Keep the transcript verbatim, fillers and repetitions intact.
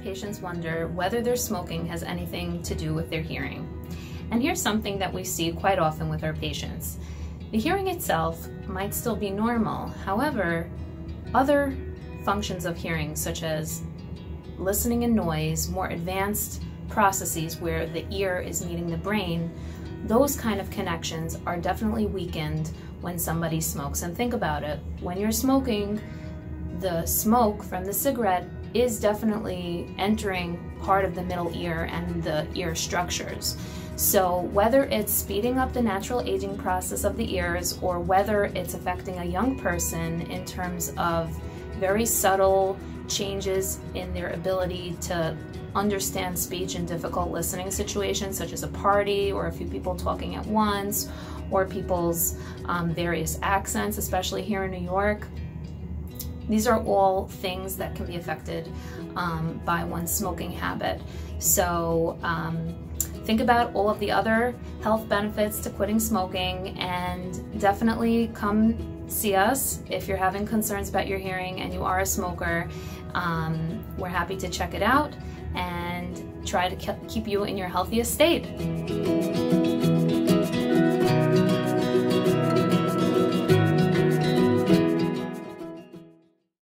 patients wonder whether their smoking has anything to do with their hearing. And here's something that we see quite often with our patients. The hearing itself might still be normal. However, other functions of hearing, such as listening and noise, more advanced processes where the ear is meeting the brain, those kind of connections are definitely weakened when somebody smokes. And think about it, when you're smoking, the smoke from the cigarette is definitely entering part of the middle ear and the ear structures. So whether it's speeding up the natural aging process of the ears or whether it's affecting a young person in terms of very subtle changes in their ability to understand speech in difficult listening situations, such as a party or a few people talking at once, or people's um, various accents, especially here in New York. These are all things that can be affected um, by one's smoking habit. So um, think about all of the other health benefits to quitting smoking, and definitely come see us if you're having concerns about your hearing and you are a smoker. Um, we're happy to check it out and try to keep you in your healthiest state.